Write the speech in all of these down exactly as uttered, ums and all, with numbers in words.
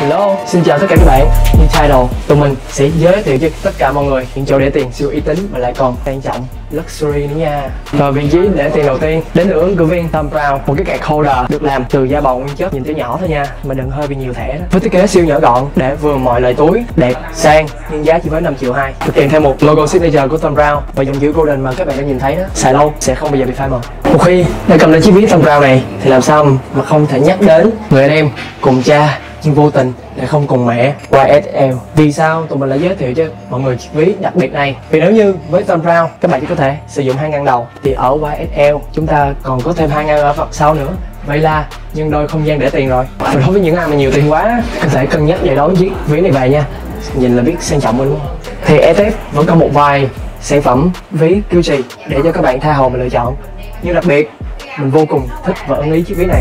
Hello, xin chào tất cả các bạn. Như title, tụi mình sẽ giới thiệu cho tất cả mọi người những chỗ để tiền siêu uy tín và lại còn sang trọng, luxury nữa nha. Và vị trí để tiền đầu tiên đến từ ứng cử viên Thom Browne, một cái card holder được làm từ da bò nguyên chất, nhìn thấy nhỏ thôi nha, mà đừng hơi bị nhiều thẻ đó. Với thiết kế siêu nhỏ gọn để vừa mọi loại túi, đẹp, sang, nhưng giá chỉ với năm triệu hai. Được kèm theo một logo signature của Thom Browne và dòng chữ golden mà các bạn đã nhìn thấy đó, xài lâu sẽ không bao giờ bị phai màu. Một khi đã cầm lên chiếc ví Thom Browne này thì làm sao mà không thể nhắc đến người anh em cùng cha nhưng vô tình lại không cùng mẹ, Y S L. Vì sao tụi mình lại giới thiệu cho mọi người chiếc ví đặc biệt này? Vì nếu như với Thom Browne các bạn chỉ có thể sử dụng hai ngăn đầu, thì ở Y S L chúng ta còn có thêm hai ngăn ở mặt sau nữa. Vậy là nhân đôi không gian để tiền rồi. Và đối với những ai mà nhiều tiền quá, có thể cân nhắc về đón chiếc ví này về nha. Nhìn là biết sang trọng rồi đúng không? Thì e tê ép vẫn có một vài sản phẩm ví Gucci để cho các bạn tha hồ mà lựa chọn. Nhưng đặc biệt mình vô cùng thích và ưng ý chiếc ví này.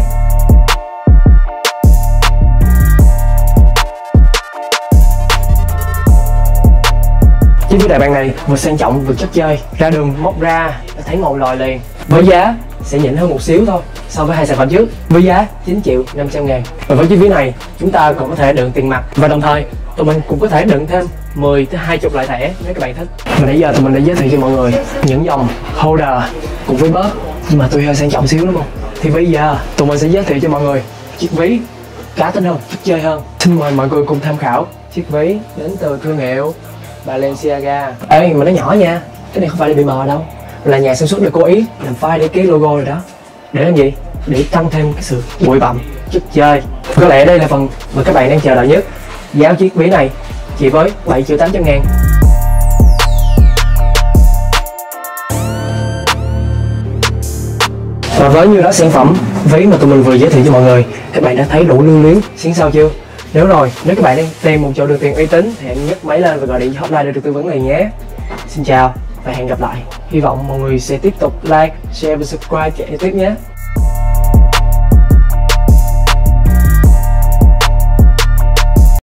Chiếc ví đại bàng này vừa sang trọng vừa chất chơi, ra đường móc ra đã thấy màu lòi liền. Với giá sẽ nhỉnh hơn một xíu thôi so với hai sản phẩm trước, với giá chín triệu năm trăm ngàn. Và với chiếc ví này chúng ta còn có thể đựng tiền mặt, và đồng thời tụi mình cũng có thể đựng thêm mười tới hai mươi loại thẻ nếu các bạn thích. Và nãy giờ tụi mình đã giới thiệu cho mọi người những dòng holder cùng với bóp, nhưng mà tôi hơi sang trọng xíu đúng không? Thì bây giờ tụi mình sẽ giới thiệu cho mọi người chiếc ví cá tính hơn, chất chơi hơn. Xin mời mọi người cùng tham khảo chiếc ví đến từ thương hiệu Balenciaga. Ê mà nó nhỏ nha, cái này không phải là bị mờ đâu, là nhà sản xuất được cố ý làm file để cái logo rồi đó. Để làm gì? Để tăng thêm cái sự bụi bặm, chất chơi. Có lẽ đây là phần mà các bạn đang chờ đợi nhất. Giá chiếc ví này chỉ với bảy triệu tám trăm ngàn. Và với như đó sản phẩm ví mà tụi mình vừa giới thiệu cho mọi người, các bạn đã thấy đủ lưu luyến xuyến sao chưa? Nếu rồi, nếu các bạn đang tìm một chỗ đưa tiền uy tín thì hãy nhấc máy lên và gọi điện hotline để được tư vấn liền nhé. Xin chào và hẹn gặp lại. Hy vọng mọi người sẽ tiếp tục like, share và subscribe cho e tiếp nhé.